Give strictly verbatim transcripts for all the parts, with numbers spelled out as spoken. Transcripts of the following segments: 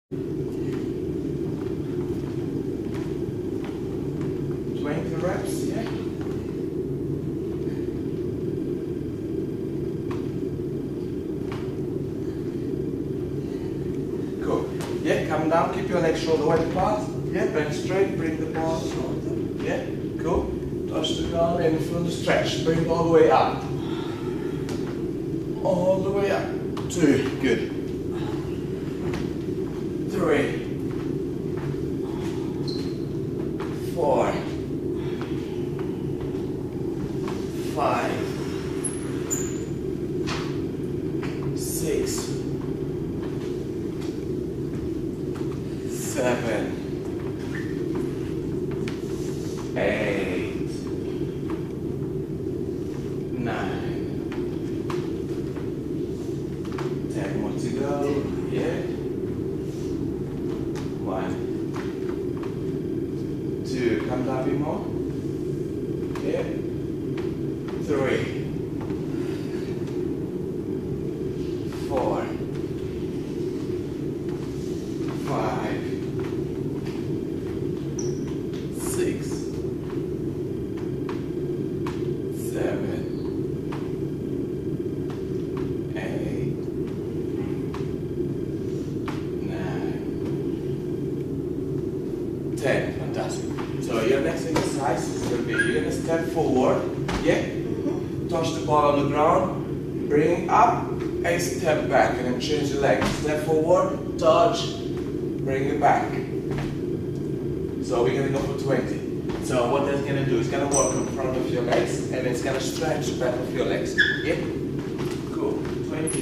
twenty reps, yeah? Cool. Yeah, come down, keep your legs shoulder width apart. Yeah, bend straight, bring the ball shoulder. Yeah, cool. Touch the ground and feel the stretch. Bring all the way up. All the way up. Two, good. Three. Four. Five. Six. Seven. Eight. Nine. Ten more to go. Yeah. One. Two. Come down a bit more. Yeah. Three. Four. Five. Six. Seven. Eight. Nine. Ten. Fantastic. So your next exercise is going to be, you're going to step forward, yeah? Touch the ball on the ground, bring up, and step back, and then change the leg. Step forward, touch, bring it back. So we're going to go for twenty. So what that's going to do is going to work in front of your legs, and it's going to stretch the back of your legs. Yeah? Cool. twenty.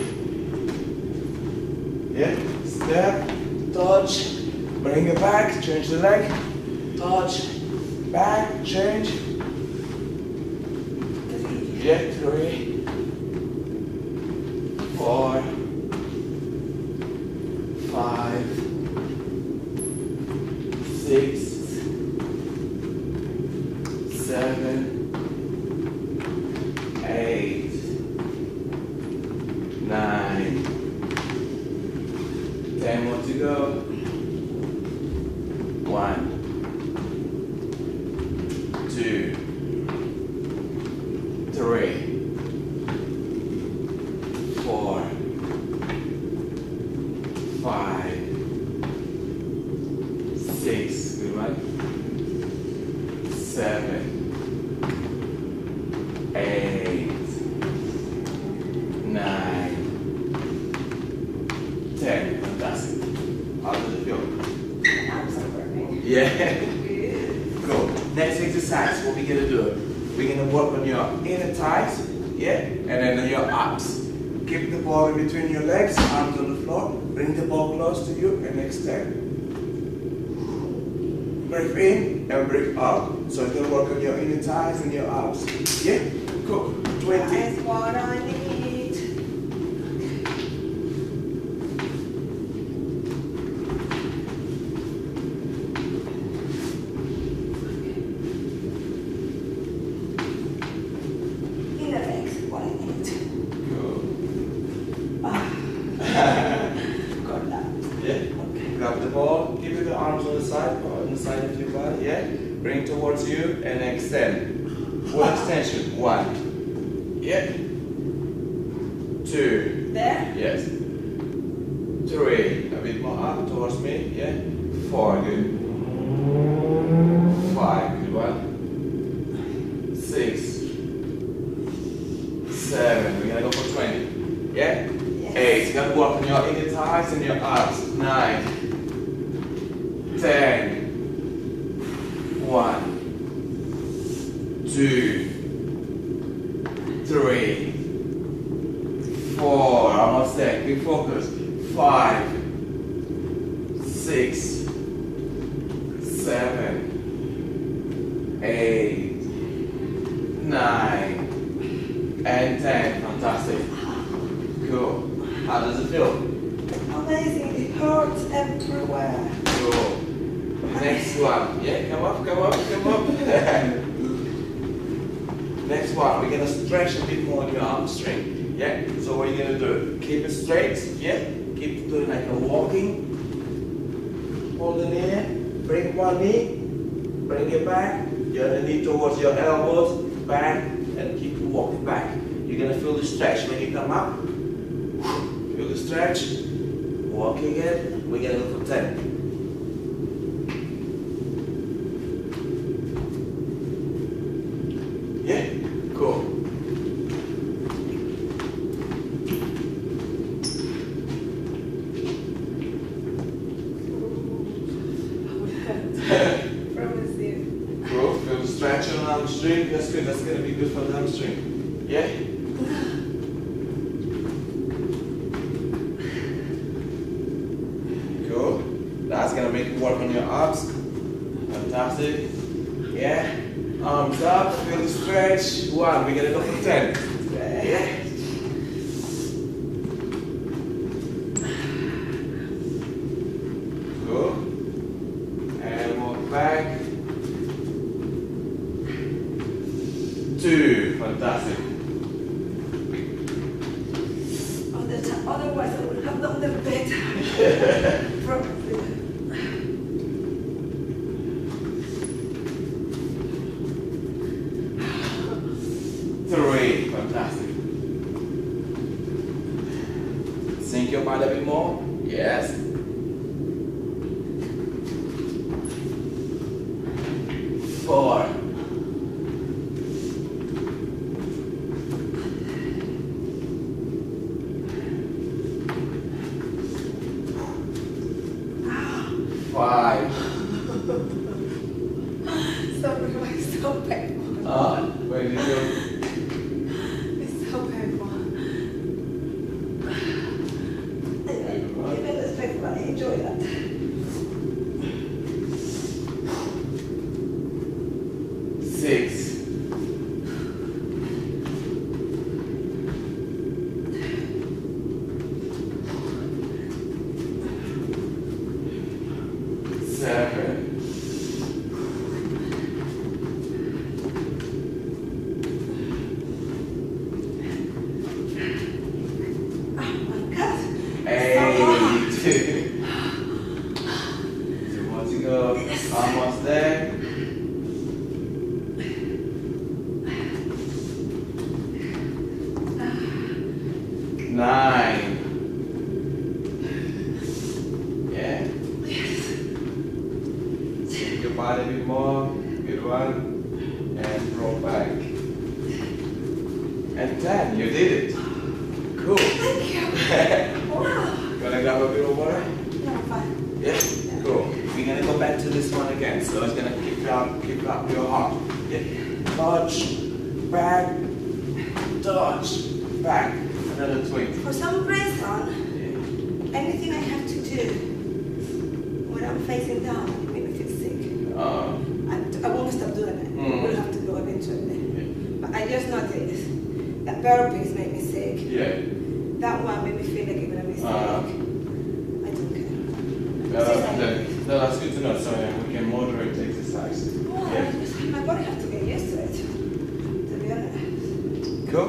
Yeah? Step, touch, bring it back, change the leg, touch, back, change. Yeah, three, four, five, six, seven, eight, nine, ten more to go. One, two, three, four, five, six, good one, seven, eight, nine, ten. Fantastic. How does it feel? Yeah. Cool. Next exercise, what we're gonna do? We're going to work on your inner thighs, yeah, and then your abs. Keep the ball in between your legs, arms on the floor. Bring the ball close to you and extend. Breathe in and breathe out. So it's going to work on your inner thighs and your abs. Yeah? Cool. twenty. That's what I need. Grab the ball, keep the arms on the side, or on the side of your body, yeah? Bring towards you and extend. Full extension. One. Yeah. Two. There? Yes. Three. A bit more up towards me, yeah? Four. Good. Five. Good one. Six. Seven. We're gonna go for twenty. Yeah? Yes. Eight. Gonna work on your inner thighs and your abs. Nine. Ten. One. Two. Three. Four. Almost there. Keep focus. Five. Six. Seven. Eight. Nine. And ten. Fantastic. Cool. How does it feel? Amazing. It hurts everywhere. Cool. Next one. Yeah, come up, come up, come up. Next one. We're gonna stretch a bit more on your hamstring. Yeah. So what are you gonna do? Keep it straight. Yeah. Keep doing like a walking. hold the knee, bring one knee, bring it back, your other knee towards your elbows, back, and keep walking back. You're gonna feel the stretch when you come up. Feel the stretch. Walk again. We're gonna go for ten. Yeah, cool. Promise you. Cool. Feel the stretch on the hamstring. That's good. That's gonna be good for the hamstring. Yeah. Cool. That's gonna make you work on your abs. Fantastic. Yeah. Arms up. Feel the stretch. One. We're gonna go for ten. Yeah. Cool. And walk back. Two. Fantastic. Otherwise, I would have done them better. Probably. Three. Fantastic. Sink your mind a bit more. Yes. Four. Five. Sorry, it's so painful. Ah, where did you go? It's so painful. I even respect, but I enjoy that. Six. Seven. Eight. Two more to go. Almost there. Nine. Yeah. Take your body a bit more. Good one. And roll back. And ten. You did it. Cool. Thank you. Wow. Gonna grab a bit of water? No, fine. Yeah? Cool. We're gonna go back to this one again. So it's gonna keep up, keep up your heart. Yeah. Touch, back, touch, back. Another twin. For some reason, Yeah. anything I have to do when I'm facing down, it makes me feel sick. Uh, I, I won't stop doing it. Mm. We'll have to go eventually. yeah. But I just noticed that burpees make me sick. Yeah. That one made me feel like I'm gonna be sick. Uh, I don't care. no, that's, that, no, that's good to know. So yeah, we can moderate exercise. Oh, Yeah. my body has to get used to it, to be honest. Cool.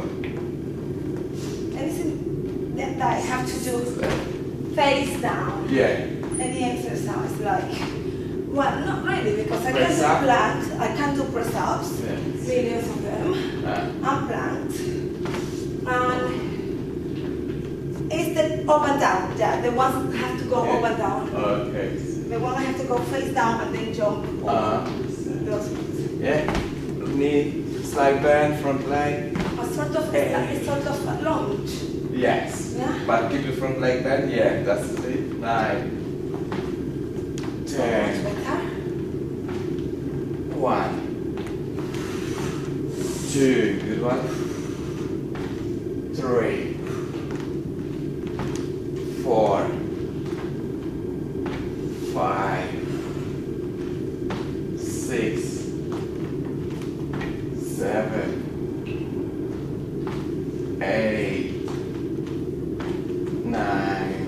Anything that, that I have to do face down, Yeah. any exercise, like, well, not really, because I Press can up. do planks, I can do press-ups, Yeah. millions of them, Uh, and planks, and it's the up and down, yeah, the ones that have to go yeah. up and down. Okay. The one I have to go face down and then jump over. Uh, Those ones. yeah. Knee, side bend, front leg. A sort of, Hey. it's sort of a lunge. Yes. Yeah. But keep your front leg bent. Yeah, that's it. Nine. So Ten. much better. One. Two. Good one. Three. Four. Five. Six. Seven. Eight. Nine.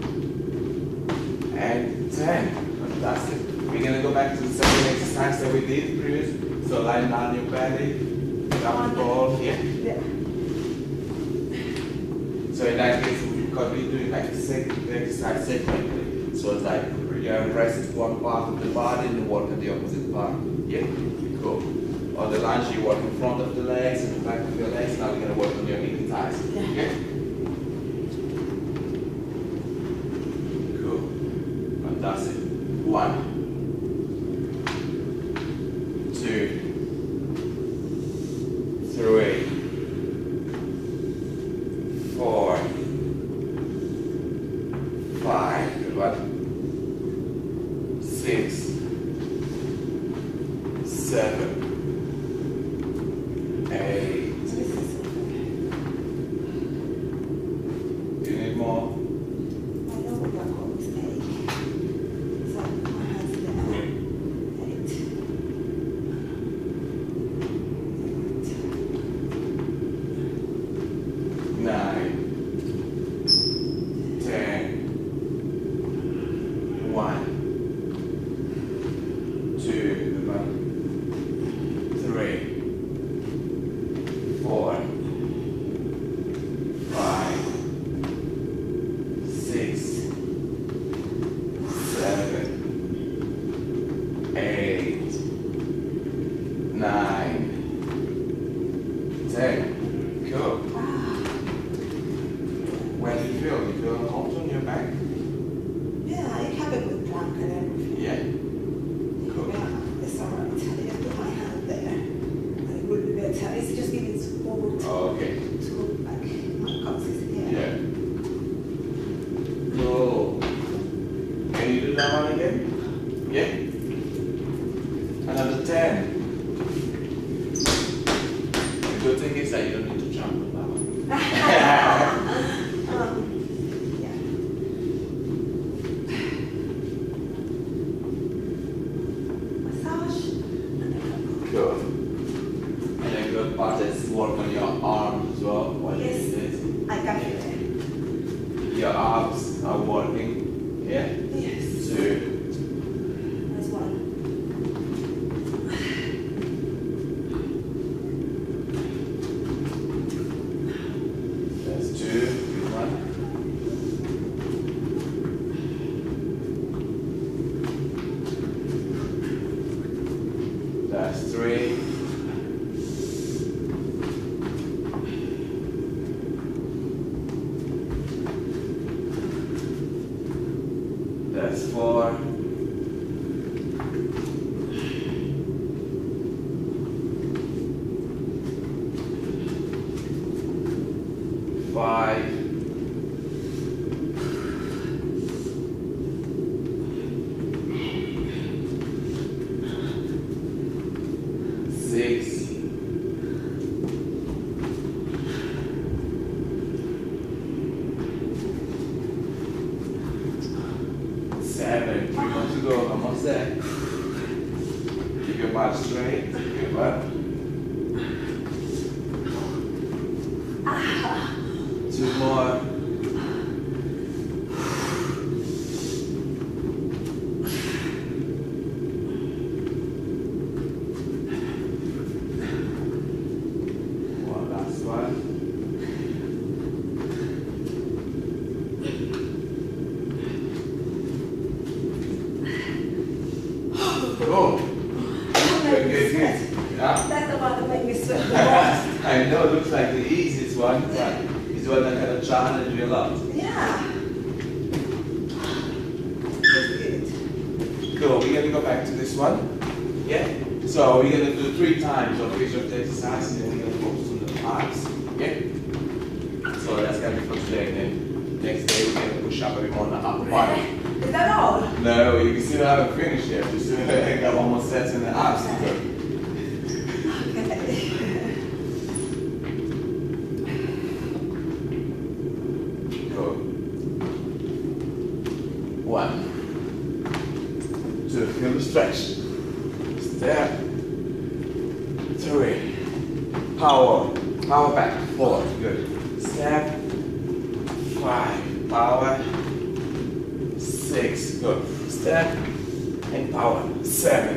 And ten. Fantastic. We're gonna go back to the same exercise that we did previous. So lie down your belly, down the ball here. Yeah. So in that case, we could be doing like the same exercise separately. So it's like Yeah, rest one part of the body and work at the opposite part. Yeah? Cool. On the lunge, you work in front of the legs and the back of your legs. Now we're going to work on your knee and thighs. Yeah. Okay? Cool. Fantastic. One. Two. Three. Four. Five. Good one. Six. Seven. Eight. Do you need more? I know what that one is eight. So my hands there. Eight. Nine. Ten. One. Two. Good one. Three. Four. Five. Six. Seven. Eight. Nine. Ten. Cool. Where do you feel? Do you feel hot on your back? Yeah, I have a good plank and everything. Yeah. Cool. Yeah, it's alright. I just put my hand there. And it will be better. It's just giving support Oh, okay. to like my calves here. Yeah. Cool. Can you do that one again? Yeah. Another ten. The good thing is that you don't need to jump on that one. um, yeah. Massage. And then Good. And then good part is work on your arms as well. While you Yes. do this. I can feel it. Your arms are working. Yeah. Yes. Two. That's one. That's two. Good one. That's three. That's four. Five. Six. Seven. Three more to go. Almost there. Keep your butt straight. Good one. Two more. One last one. Oh, good, good, good. Yeah. That's the one that made me sweat the most. I know it looks like the easiest one, but it's one that kind of challenge you a lot. Yeah. That's good. Cool, we're gonna go back to this one. Yeah? So we're gonna do three times of each of the exercises and we're gonna focus on the arms. Yeah? So that's gonna be for today. Then next day we're gonna push up a bit more on the upper body. Is that all? No, you still haven't finished yet. You still got one more set in the abs to go. Okay. Cool. One. Two. Feel the stretch. Step. Three. Power. Power back. Four. Good. Step. Five. Power. Six. Good. Step. And power. Seven.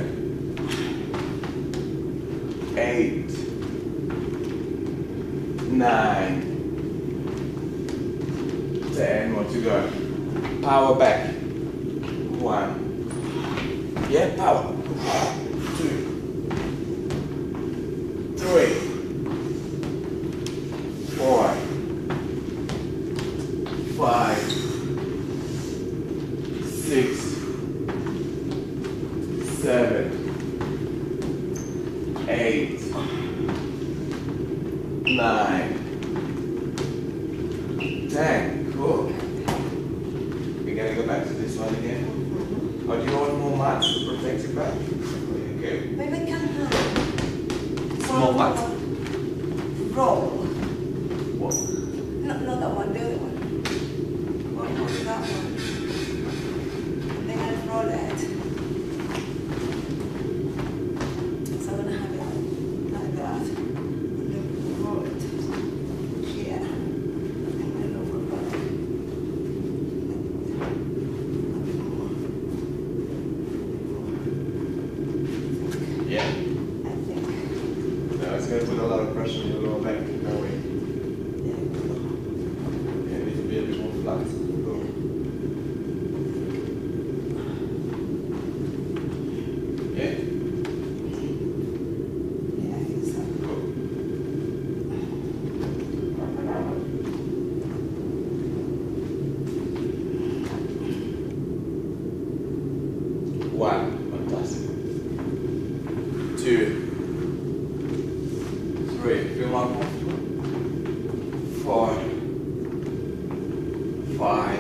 Eight. Nine. Ten. More to go. Power back. One. Yeah, power. Two. Three. Four. Five. Six. Seven. Eight. Nine. Ten. Cool. We gotta go back to this one again. Or do you want more mats to protect your back? Okay. Maybe I can have Small mat. Roll. What? No, not that one, the other one. One more that one. Then I'll roll it. So I'm gonna have it like that. And then roll it here. And then over back. Yeah. I think. No, it's going to put a lot of pressure on your lower back. No way. Yeah. Yeah, it needs to be a bit more flat. Go. Yeah? Yeah, I think so. Go. One. Fantastic. Two. Three. Feel more comfortable. Four. Five.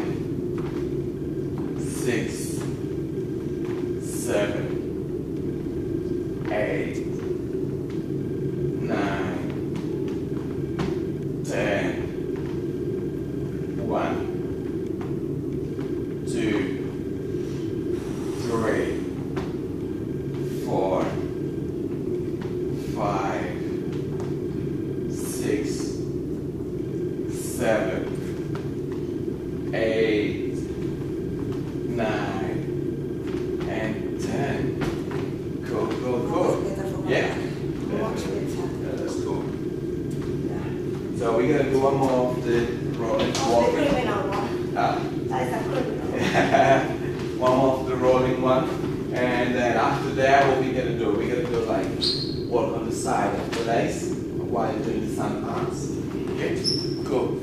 Six. Seven. Eight. Nine. Ten. One. Two. Three. Four. Five. Six. Seven. Eight. Nine. And ten. Cool, cool, cool. Yeah. Much better. Yeah, that's cool. Yeah. So we're gonna do one more of the rolling Oh, the walking. criminal one. Ah. That is a criminal. One more of the rolling one. And then after that, what we're gonna do? We're gonna do like work on the side of the legs while you're doing the sun arms. Okay, cool.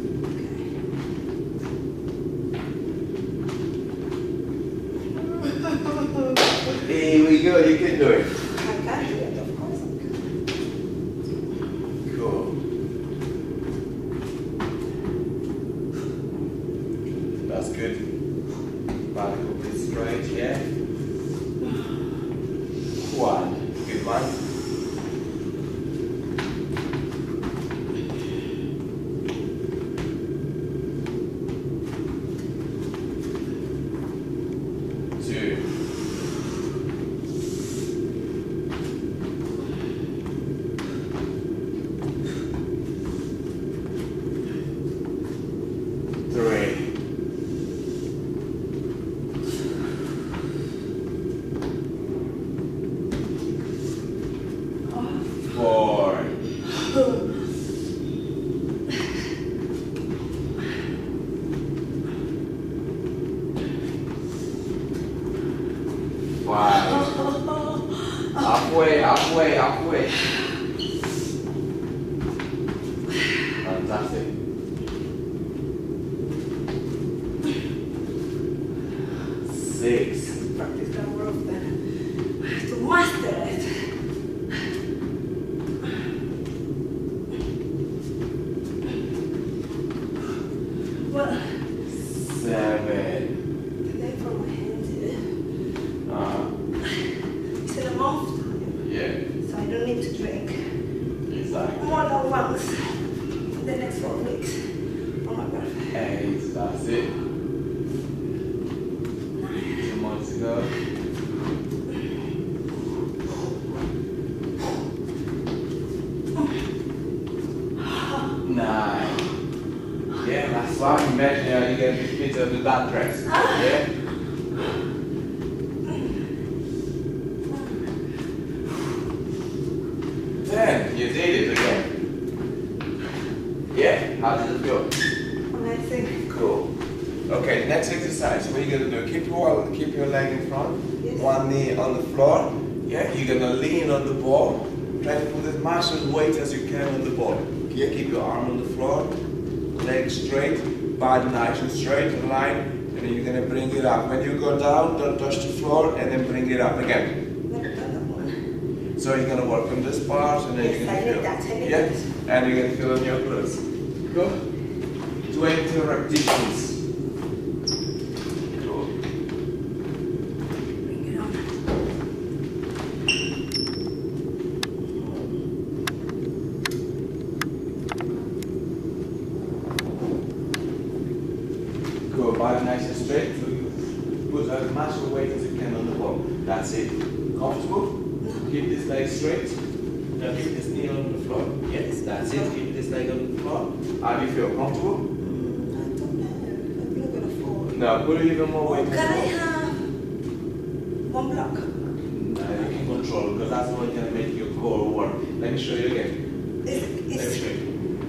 Here we go, you can do it. I can do it, of course I can. Cool. That's good. Back will be straight, yeah. One. Good one. Two. Three. Four. Five. Halfway, halfway, halfway. Fantastic. Six. Practice that more often. To master it. Well, Seven. today for my hands, Uh, it's in a month time, yeah, so I don't need to drink exactly. more than once in the next four weeks. Oh my god. Eight, that's it. Two more to go. Nine. Yeah, that's why I'm imagining how you get the fit of the back dress. Yeah? Ten. You did it again. Yeah, how did it go? Amazing. Cool. Okay, next exercise, what you're gonna do, keep your, keep your leg in front, Yes. one knee on the floor, yeah, you're gonna lean on the ball, try to put as much weight as you can on the ball. Yeah, keep your arm on the floor, leg straight, body nice and straight, in line, and then you're gonna bring it up. When you go down, don't touch the floor, and then bring it up again. So you're gonna work on this part, and then Yes, you're I gonna need feel, that, I need yeah, that. and you're gonna feel on your glutes. Go. twenty repetitions. Cool. Bring it on. Go, body nice and straight. Put as much weight as you can on the ball. That's it. Comfortable? Keep this leg straight. Now keep this knee on the floor. Yes, that's it. Keep this leg on the floor. How do you feel? Comfortable? Mm, I don't know. I'm not gonna fall. No, put even more weight on the Can I ball. have one block? No, you can control because that's what's going to make your core work. Let me show you again. Is, Let me is, show you.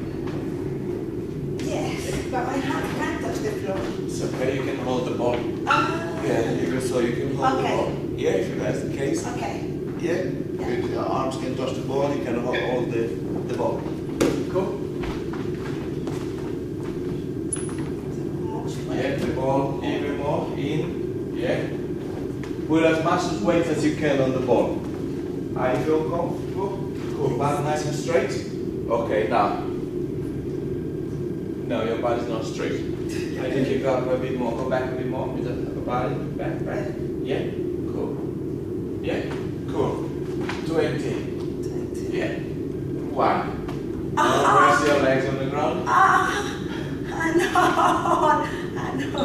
yes, but my hand can't touch the floor. It's okay, you can hold the ball. Ah. Yeah, you can, so you can hold Okay. the ball. Yeah, if that's the case. Okay. Yeah, good. Your arms can touch the ball, you can hold, hold the, the ball. Cool. Yeah, the ball even more in. Yeah. Put as much weight as you can on the ball. How you feel comfortable? Cool. Back nice and straight. Okay, now. No, your body's not straight. I can keep up a bit more. Go back a bit more. With the body back, back. Yeah. Cool. Yeah. Cool. Twenty. Twenty. Yeah. One. Ah. Now press your legs on the ground. Ah, I know. I know.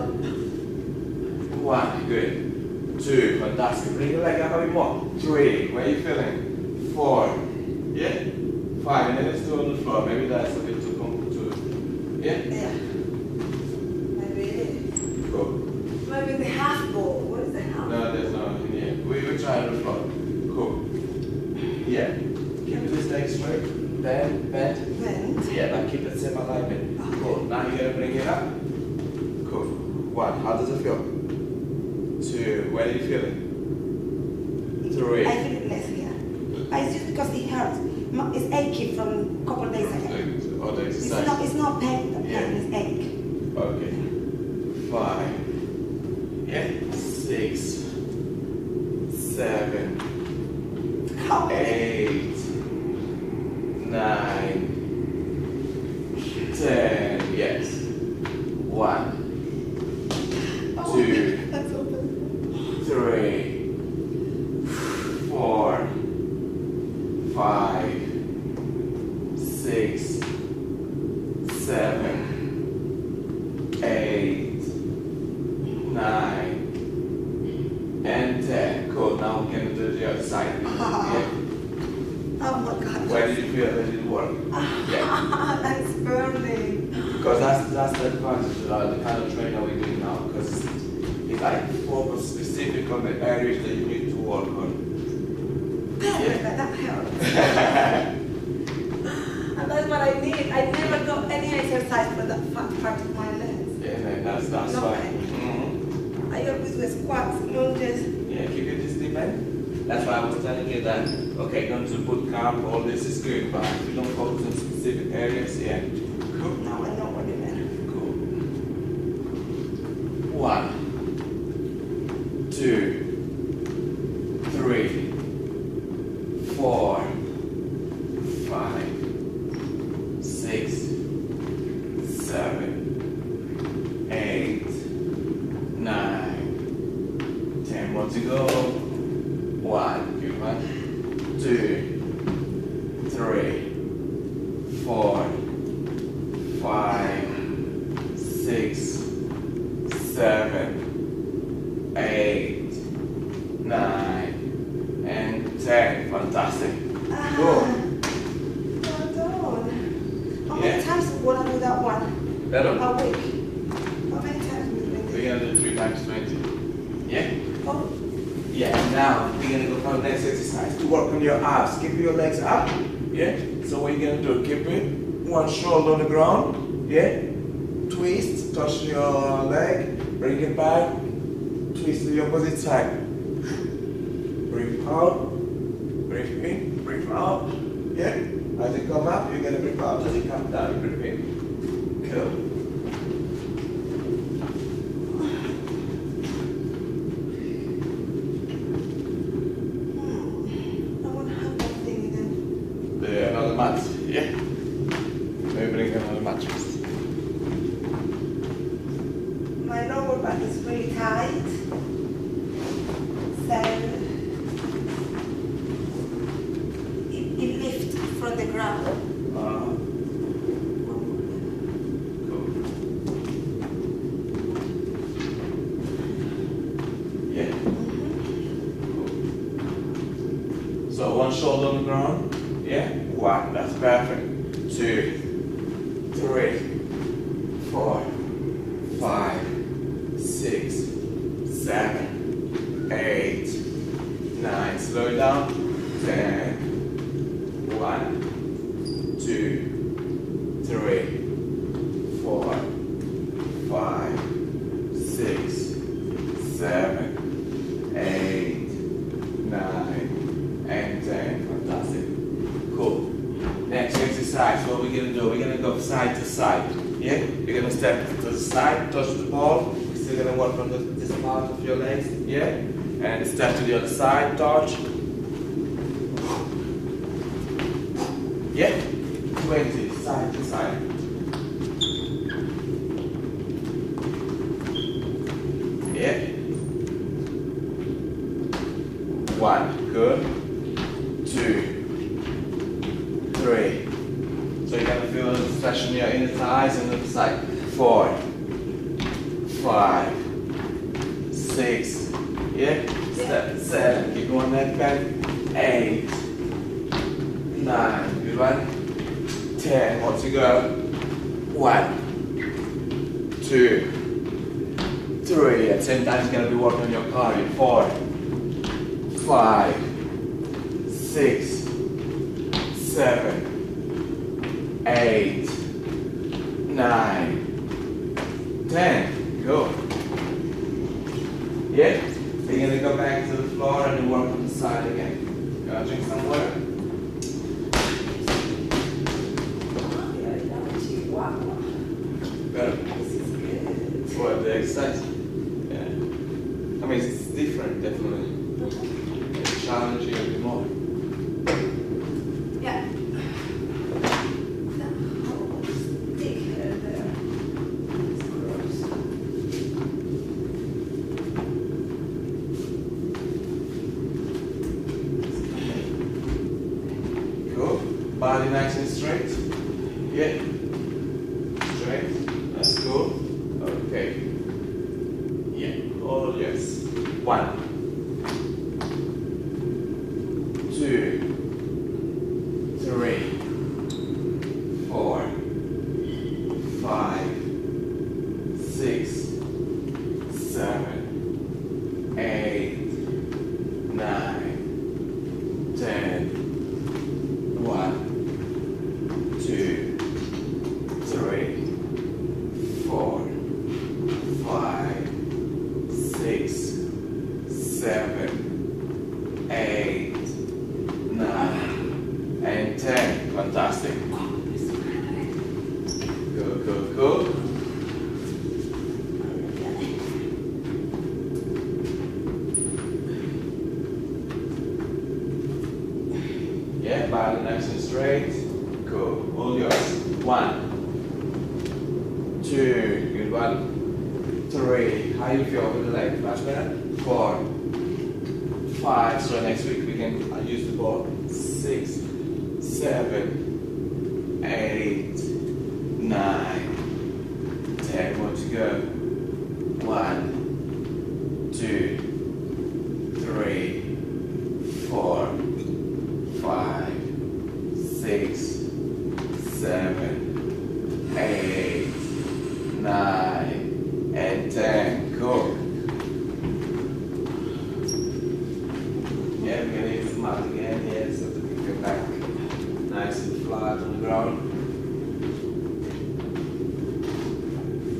One. Good. Two. Fantastic. Bring your leg up a bit more. Three. Where are you feeling? Four. Yeah. Five. And then let's do on the floor. Maybe that's a bit too comfortable. Yeah. Yeah. Maybe. Cool. Maybe the half ball. What is the half? No, there's no. Yeah. We will try on the floor. Cool. Yeah. Keep this leg straight. Bend. Bend. Bend. Yeah, but keep the same alignment. Cool. Now you're gonna bring it up. Cool. One. How does it feel? Two. Where are you feeling? Three. I feel it less here. But it's just because it hurts. My- It's achy from a couple of days ago. Other It's exercise. not, it's not pain, the Yeah. pain is ache. Okay. Five. Yeah. Six. Seven. How? Eight. Nine. Ten. Yes. One. Oh, Two. that's open. Three. Four. Five. Six. Seven. Eight. Nine. And ten. Cool. Now we're gonna do the other side. Yeah. Oh my God. Where did you feel that it work? Yeah. That's burning. Because that's that's the advantage of uh, the kind of training we're doing now. Because it's like focus specific on the areas that you need to work on. Perfect, that helps. And that's what I need. I never got any exercise for that fat part of my legs. Yeah, man, that's that's No why. pain. Mm-hmm. I always do squats, lunges. Yeah, keep it disciplined. That's why I was telling you that. Okay, going to boot camp, all this is good, but if you don't focus on specific areas, yeah. Cool. Now I know what you mean. Cool. One, two, three, four, five, six, seven, eight, nine, ten. More to go. One, good one, two, three, four, five, six, seven, eight, nine, and ten. Fantastic. Ah, Cool. well done. How Yeah. many times do you want to do that one? Better? A week. How many times do you do We're it? gonna do three times twenty. Yeah? Oh, Yeah, now we're gonna go for the next exercise to work on your abs. Keep your legs up. Yeah? So what you're gonna do, keep it one shoulder on the ground. Yeah? twist, touch your leg, bring it back, twist to the opposite side. Breathe out, breathe in, breathe out. Yeah? As you come up, you're going to breathe out. As you come down, you breathe in. Cool. I want to have that thing again. The, another mat. Yeah? Maybe bring another mattress. My lower back is very tight. So it, it lifts from the ground. Uh, cool. Yeah? Cool. So one shoulder on the ground. Yeah? One. That's perfect. Two. Three. Four. Five. Six. Seven. Eight. Nine. Slow it down. Ten. One. Two. Three. Four. Five. Six. Seven. Eight. Nine. And ten. Fantastic. Cool. Next exercise, what we're going to do, we're going to go side to side. Yeah? You're going to step to the side, touch the ball. We're still going to work on the, this part of your legs. Yeah? And step to the other side, touch. Yeah? twenty, side to side. Yeah? One, good. Two. Three. So you're going to feel the stretch in your inner thighs and the other side. Four. Five. Six. Yeah? Step. Seven. Keep going neck bend. Eight. Nine. Good one. Ten. More to go. One. Two. Three. At the same time, you're going to be working on your cardio. Four. Five. Six. Seven. Eight, nine, ten. Go. Yeah? You're going to go back to the floor and then work on the side again. Gonna drink some water? Better? This is good. For the exercise? Yeah. I mean, it's different, definitely. It's challenging a bit more. Yeah. Body nice and straight. Yeah. Straight. That's cool. Okay. Yeah. Oh yes. One. Two. Three. Four. Five. Six. Seven. Eight. Nine. Ten. One. Two, three, four, five, six, seven, eight, nine, and ten. Fantastic. Good, good, good. Yeah, body nice and straight. Cool. All yours. One. Two. Good one. Three. How you feel with the leg? Much better? Four. Five. So next week we can use the ball. Six. Seven. Eight. Nine. Ten. More to go. One. Two. Three. Four. Five. Six. Seven, eight, nine, and ten. Cool. Yeah, we're gonna use the mat again here so that we get back nice and flat on the ground.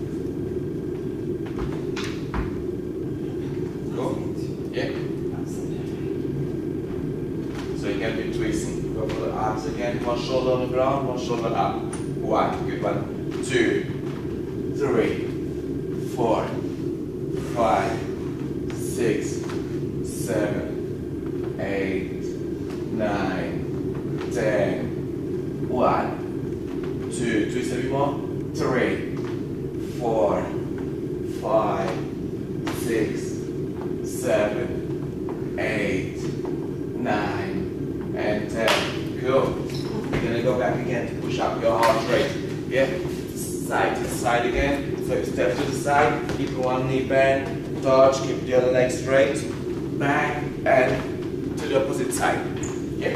So you can be twisting. Go for the abs again. One shoulder on the ground, one shoulder up. One, good one. Two, three, four, five, six, seven, eight, nine, ten. One, two, twist a bit more. Three, four, five, six, seven, eight, nine, and ten. Cool. We're gonna go back again to push up your heart rate. Yeah? Side to side again. So you step to the side, keep one knee bent, touch, keep the other leg straight, back and to the opposite side. Yeah?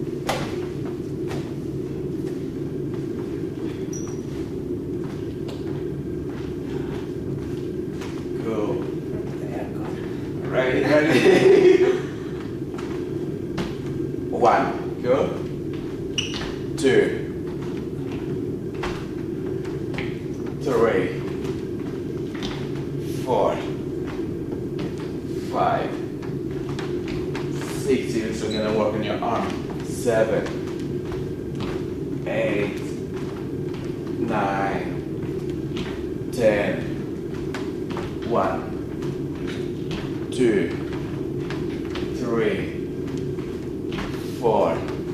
Cool. Ready, ready? One, go. Two. Three, four, five, six. You're still gonna work on your arm. Seven, eight, nine, ten. One, two, three, four,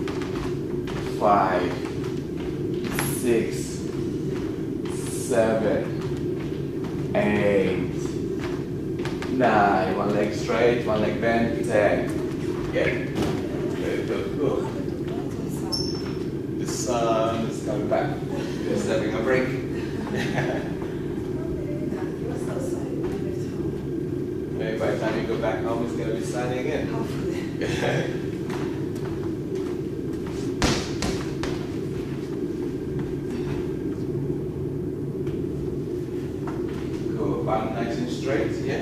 five, six. Seven, eight, nine. One leg straight, one leg bent. Ten. Yeah. Good, good, good. The sun is coming back. You're stepping a break. Maybe by the time you go back home, it's gonna be sunny again. Back nice and straight, yeah.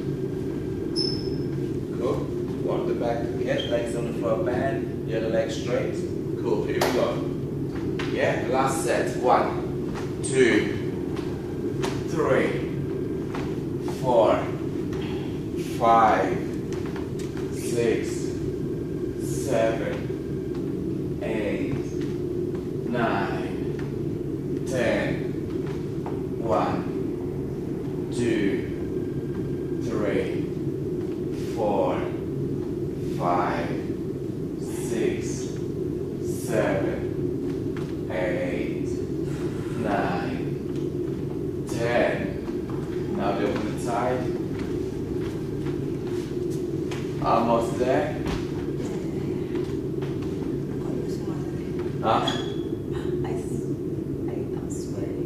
Cool. Walk the back again, legs on the floor, bend, the other leg straight. Cool, here we go. Yeah, last set. One, two, three, four, five, six, seven, eight, nine, ten. One. Two, three, four, five, six, seven, eight, nine, ten. Now the opposite side. Almost there. Huh? I, I am swearing.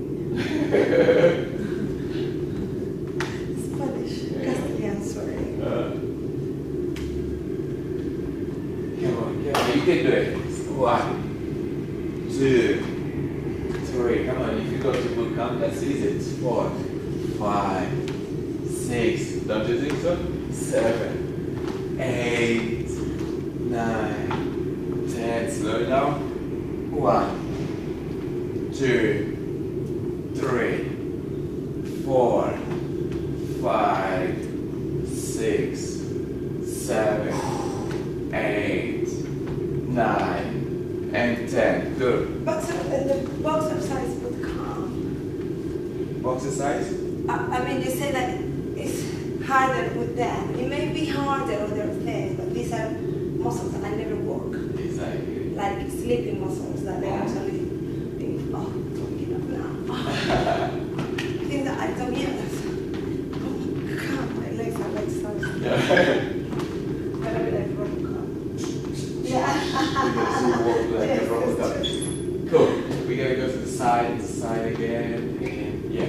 You can do it. One, two, three. Come on, if you go to boot camp, that's easy. It's four, five, six. Don't you think so? Seven, eight, nine, ten. Slow it down. One, two, three, four, five, six, seven, eight, nine, and ten. Good. Boxer, uh, the boxer size would come. Boxer size? I, I mean, you say that it's harder with them. It may be harder with other things, but these are muscles that I never work. Exactly. Like sleeping muscles that they actually think, oh, don't get up now. I think that I don't get that. Oh my God, my legs are like so. Yeah. Better be like Robocop. Yeah. Like a Robocop. Cool. We gotta go to the side, the side again, and yeah.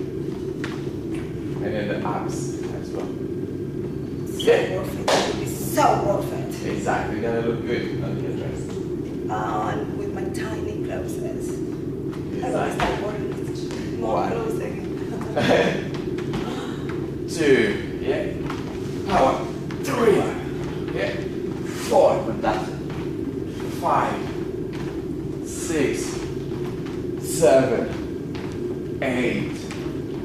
And then the abs as well. So Yeah. worth it. It would be so worth it. Exactly. You're gonna look good on your dress. On with my tiny clothes. I will Exactly. start wearing more One. clothes again. Two. Yeah. Power. Three. Yeah. Four. Fantastic. Five. Six. Seven. Eight.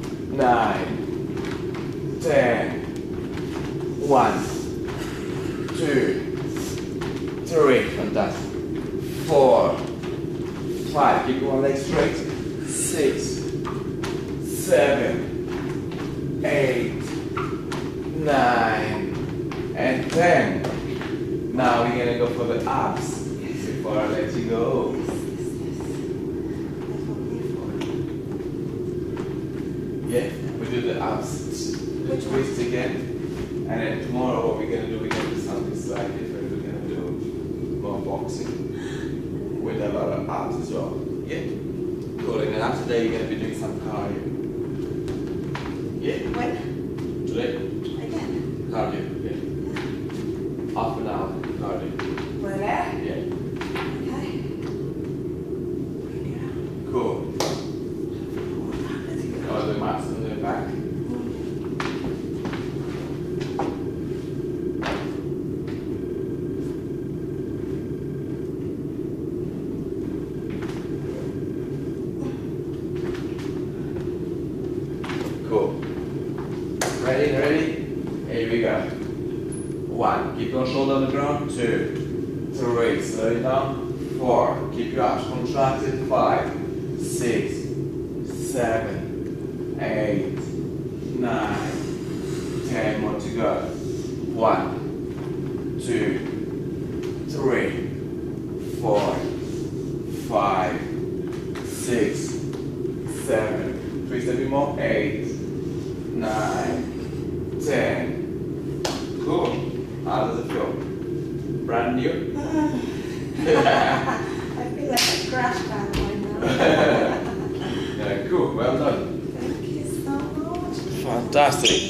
Nine. Ten. One. two, three, fantastic, four, five, keep one leg straight, six, seven, eight, nine, and ten. Now we're gonna go for the abs before I let you go. Yeah, we do the abs, the twist again, and then tomorrow what we're gonna do, we're gonna do something slightly different. We're gonna do more boxing with a lot of abs as well. Yeah, cool. And then after that, you're gonna be doing some cardio. Yeah. When? Today. Again. Cardio. Yeah. Half an hour cardio. We're there? Yeah. Okay. Cool. Oh, the mats on the back. Cool. Ready, ready? Here we go. One, keep your shoulder on the ground. Two, three, slow it down. Four, keep your abs contracted. Five, six, seven, eight, nine, ten. More to go. One, two, three, four, five, six, seven. Twist a bit more. Eight, nine, ten. Cool. How does it feel? Brand new? I feel like a crash pad right now. Yeah, cool. Well done. Thank you so much. Fantastic.